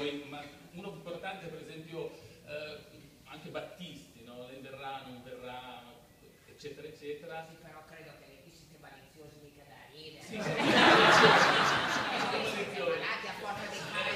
poi, ma uno importante per esempio anche Battisti, no? Lei verrà, non verrà, eccetera eccetera. Sì, però credo che vi siete maliziosi mica da ridere. Sì, siete malati a forza di fare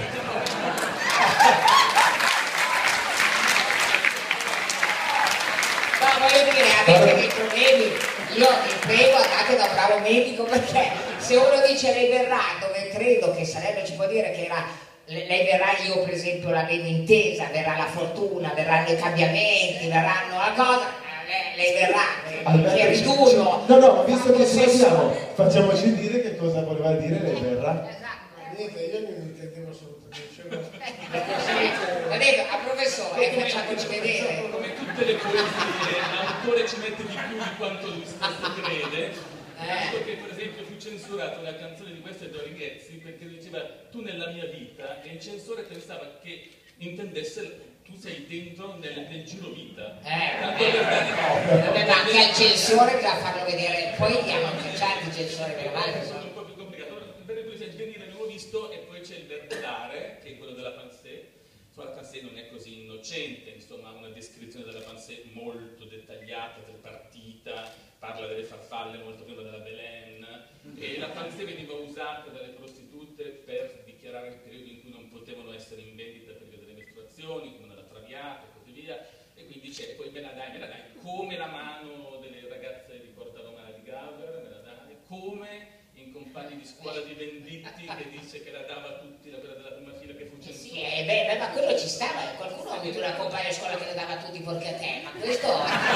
no, voglio dire, avete dei problemi, io vi prego andate da un bravo medico, perché se uno dice lei verrà, dove credo che sarebbe, ci può dire che lei verrà, io per esempio l'avevo intesa, verrà la fortuna, verranno i cambiamenti, verranno la cosa, lei verrà, che riduno. No, visto che ci siamo, facciamoci dire che cosa voleva dire lei verrà. Esatto. Niente, io non intendevo assolutamente. Vedete, a professore, facciamoci vedere. Come tutte le poesie, l'autore ci mette di più di quanto lui stesso crede. Tanto che per esempio fu censurata una canzone di questo Dori Ghezzi perché diceva tu nella mia vita, e il censore pensava che intendesse tu sei dentro nel giro vita. Vabbè, ma anche al censore bisogna farlo vedere, poi diamo anche il censore per avanti. È un po' più complicato. Per esempio il venire avevo visto, e poi c'è il verbo dare, che è quello della Pansé. La Pansé non è così innocente, insomma ha una descrizione della Pansé molto dettagliata, tripartita, parla delle farfalle molto prima della Belen, e la Pansé veniva usata dalle prostitute per dichiarare il periodo in cui non potevano essere in vendita per via delle mestruazioni, come nella Traviata e così via, e quindi c'è poi me la dai, come la mano delle ragazze di Porta Romana di Gaber, me la dai, come in Compagni di scuola di Venditti che dice che la dava a tutti, quella della prima fila che fu censurata. Sì, beh, ma quello ci stava, qualcuno ha avuto una compagna di scuola che le dava a tutti perché a te, ma questo